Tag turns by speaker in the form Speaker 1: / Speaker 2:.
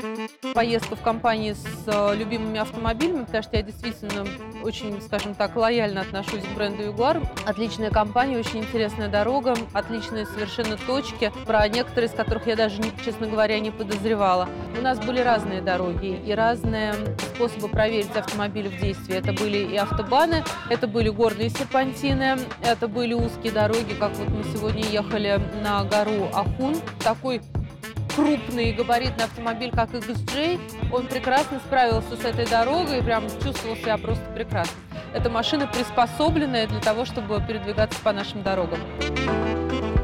Speaker 1: Поездка в компании с любимыми автомобилями, потому что я действительно очень, скажем так, лояльно отношусь к бренду Jaguar. Отличная компания, очень интересная дорога, отличные совершенно точки, про некоторые из которых я даже, честно говоря, не подозревала. У нас были разные дороги и разные способы проверить автомобиль в действии. Это были и автобаны, это были горные серпантины, это были узкие дороги, как вот мы сегодня ехали на гору Ахун. Такой крупный габаритный автомобиль, как XJ, он прекрасно справился с этой дорогой и прям чувствовал себя просто прекрасно. Эта машина приспособленная для того, чтобы передвигаться по нашим дорогам.